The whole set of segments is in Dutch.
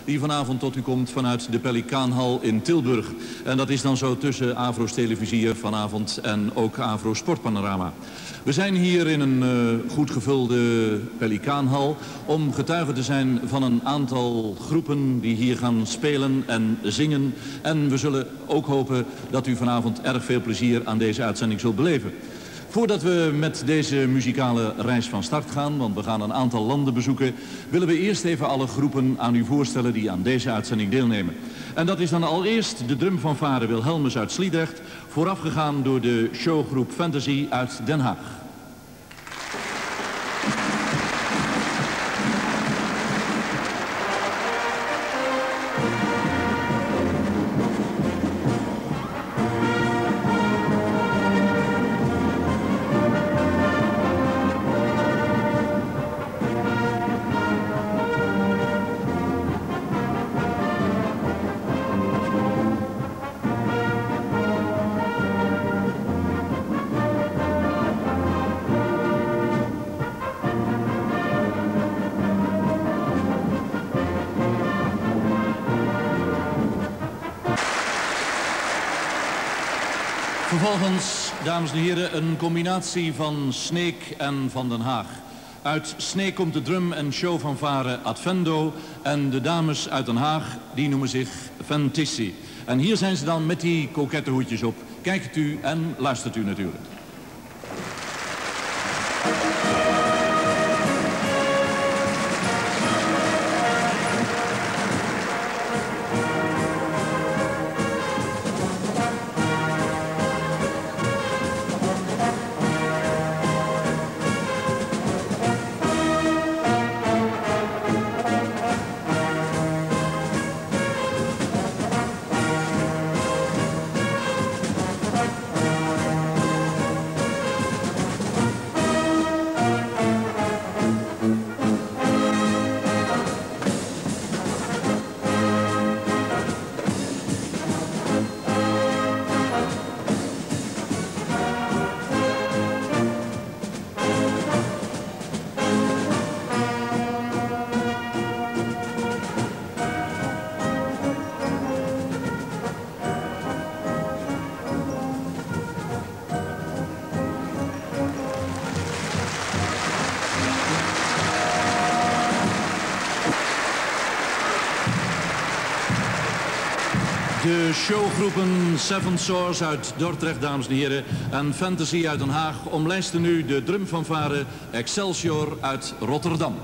die vanavond tot u komt vanuit de Pelikaanhal in Tilburg. En dat is dan zo tussen Avro's Televisie vanavond en ook Avro Sportpanorama. We zijn hier in een goed gevulde Pelikaanhal om getuige te zijn van een aantal groepen die hier gaan spelen en zingen. En we zullen ook hopen dat u vanavond erg veel plezier aan deze uitzending zult beleven. Voordat we met deze muzikale reis van start gaan, want we gaan een aantal landen bezoeken, willen we eerst even alle groepen aan u voorstellen die aan deze uitzending deelnemen. En dat is dan allereerst de drumfanfare Wilhelmus uit Sliedrecht, voorafgegaan door de showgroep Fantasy uit Den Haag. Vervolgens, dames en heren, een combinatie van Sneek en van Den Haag. Uit Sneek komt de drum- en showfanfare Advendo en de dames uit Den Haag, die noemen zich Fantasy. En hier zijn ze dan met die kokette hoedjes op. Kijkt u en luistert u natuurlijk. De showgroepen Seven Source uit Dordrecht, dames en heren, en Fantasy uit Den Haag omlijsten nu de drumfanfare Excelsior uit Rotterdam.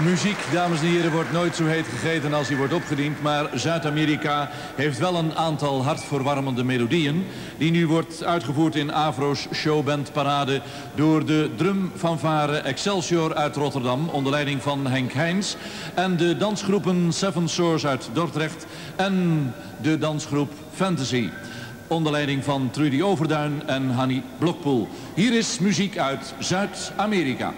Muziek, dames en heren, wordt nooit zo heet gegeten als die wordt opgediend. Maar Zuid-Amerika heeft wel een aantal hartverwarmende melodieën. Die nu wordt uitgevoerd in Avro's showbandparade door de drumfanfare Excelsior uit Rotterdam. Onder leiding van Henk Heijns. En de dansgroepen Seven Source uit Dordrecht. En de dansgroep Fantasy. Onder leiding van Trudy Overduin en Hanny Blokpoel. Hier is muziek uit Zuid-Amerika.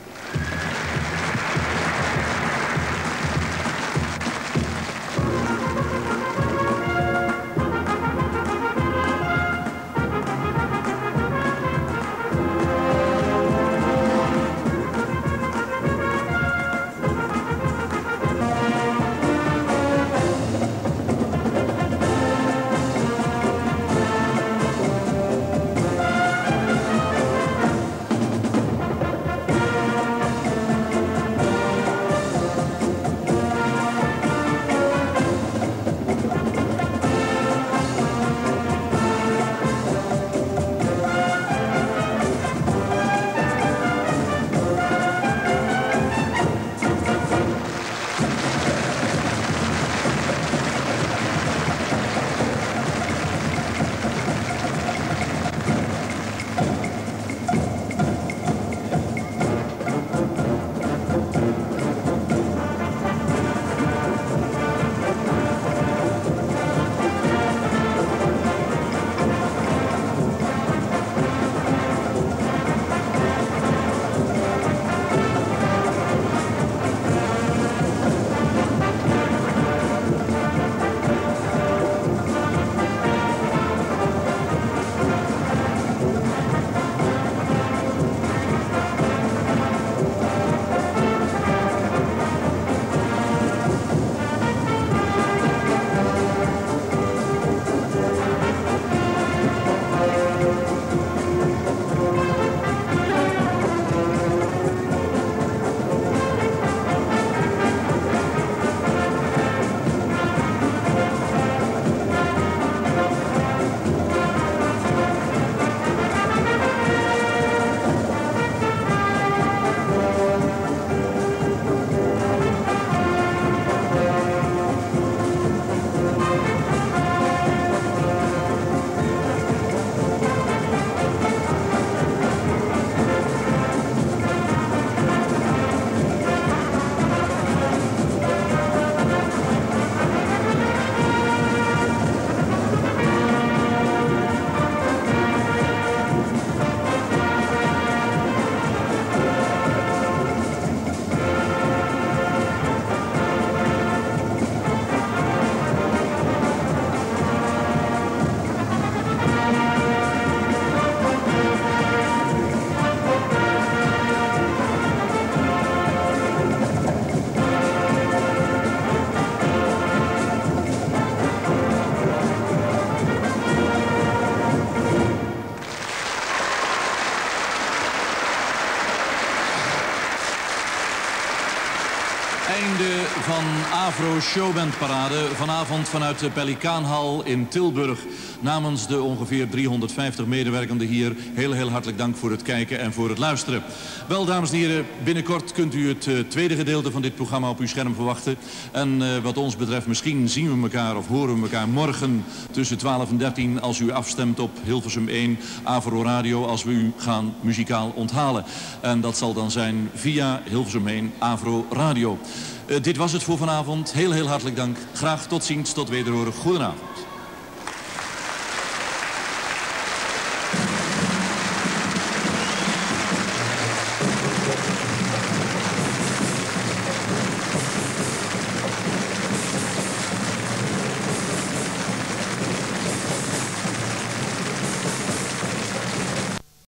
Einde van Avro Showbandparade. Vanavond vanuit de Pelikaanhal in Tilburg. Namens de ongeveer 350 medewerkenden hier heel hartelijk dank voor het kijken en voor het luisteren. Wel, dames en heren, binnenkort kunt u het tweede gedeelte van dit programma op uw scherm verwachten. En wat ons betreft, misschien zien we elkaar of horen we elkaar morgen tussen 12 en 13... als u afstemt op Hilversum 1, Avro Radio, als we u gaan muzikaal onthalen. En dat zal dan zijn via Hilversum 1, Avro Radio. Dit was het voor vanavond. Heel hartelijk dank. Graag tot ziens, tot wederhoren. Goedenavond.